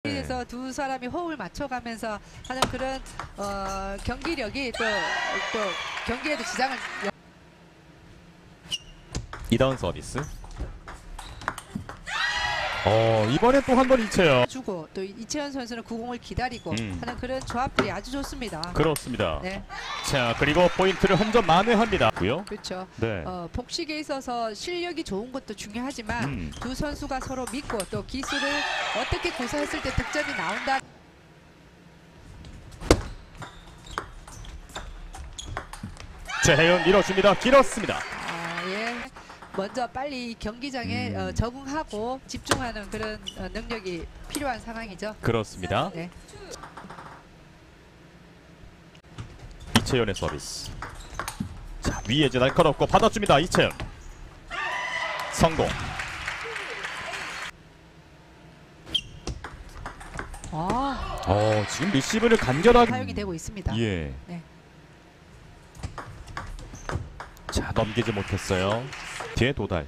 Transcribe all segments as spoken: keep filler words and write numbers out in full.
그래서 네. 두 사람이 호흡을 맞춰가면서 하는 그런 어, 경기력이 또, 또 경기에도 지장을 이다운 서비스. 어 이번엔 또 한 번 이채연. 주고 또 이채연 선수는 구공을 기다리고 음. 하는 그런 조합들이 아주 좋습니다. 그렇습니다. 네, 자 그리고 고인트를 한 점 만회합니다. 고요. 그렇죠. 네. 어, 복식에 있어서 실력이 좋은 것도 중요하지만 음. 두 선수가 서로 믿고 또 기술을 어떻게 구사했을 때 득점이 나온다. 최혜연 밀어줍니다. 길었습니다. 아, 예. 먼저 빨리 경기장에 음. 어, 적응하고 집중하는 그런 어, 능력이 필요한 상황이죠. 그렇습니다. 네. 이채연의 서비스. 자 위에 이제 날카롭고 받아줍니다. 이채연. 성공. 아, 어 지금 리시브를 간결하게 사용이 되고 있습니다. 예. 네. 자 넘기지 못했어요. 뒤에 도달.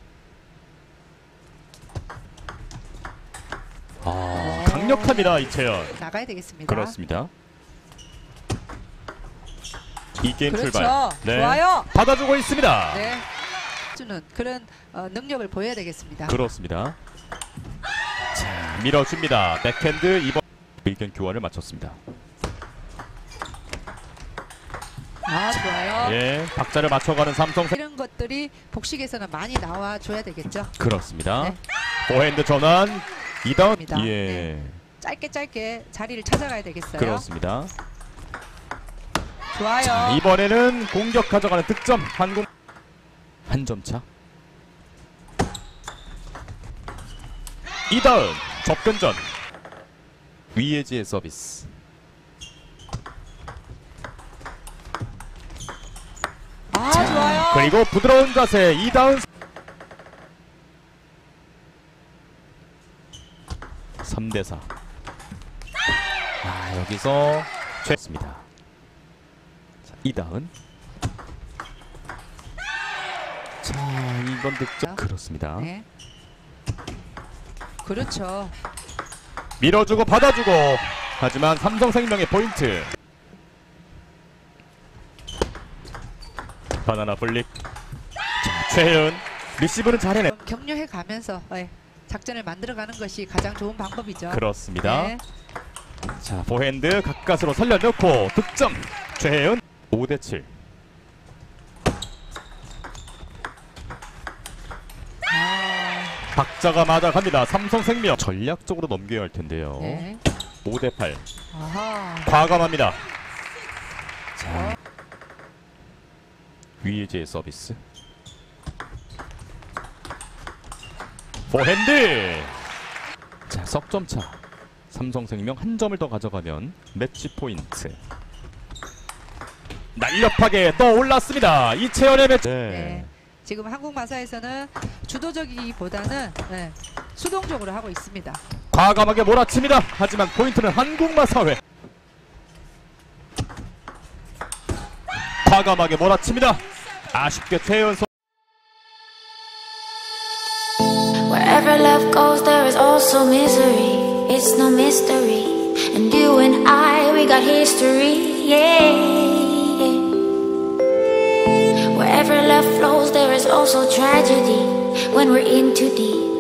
아 강력합니다. 이채연. 나가야 되겠습니다. 그렇습니다. 이 게임 그렇죠. 출발. 네. 좋아요. 받아주고 있습니다. 네. 주는 그런 어, 능력을 보여야 되겠습니다. 그렇습니다. 자 밀어줍니다. 백핸드 이번 의견 교환을 마쳤습니다. 아, 좋아요. 예, 박자를 맞춰가는 삼성생. 이런 것들이 복식에서는 많이 나와 줘야 되겠죠. 그렇습니다. 네. 포핸드 전환 이다운. 입니다. 예, 네. 짧게 짧게 자리를 찾아가야 되겠어요. 그렇습니다. 좋아요. 자, 이번에는 공격 가져가는 득점 한국 한 점 차. 이다은 접근전. 위에지의 서비스. 아, 좋아요. 그리고 부드러운 자세 이다은. 삼 대 사. 아 여기서 최습니다. 자, 이다은. 자 이번 득점. 그렇습니다. 네. 그렇죠. 밀어주고 받아주고. 하지만 삼성생명의 포인트. 바나나 블릭. 자, 최혜은 리시브는 잘해내. 격려해 가면서 네, 작전을 만들어가는 것이 가장 좋은 방법이죠. 그렇습니다. 네. 자 포핸드 가까스로 살려넣고 득점. 최혜은 오 대 칠. 아, 박자가 맞아갑니다. 삼성생명 전략적으로 넘겨야 할 텐데요. 네. 오 대 팔. 아하. 과감합니다. 자 위에지의 서비스. 포핸드. 자 석점차. 삼성생명 한 점을 더 가져가면 매치 포인트. 날렵하게 떠올랐습니다. 이채연의 매치. 네. 네. 지금 한국 마사에서는 주도적이기보다는 네, 수동적으로 하고 있습니다. 과감하게 몰아칩니다. 하지만 포인트는 한국마사회. 과감하게 몰아칩니다. 아쉽게 최연 선. Wherever love goes, there is also misery. It's no mystery. And you and I, we got history. Yeah. Wherever love flows, there is also tragedy. When we're in too deep.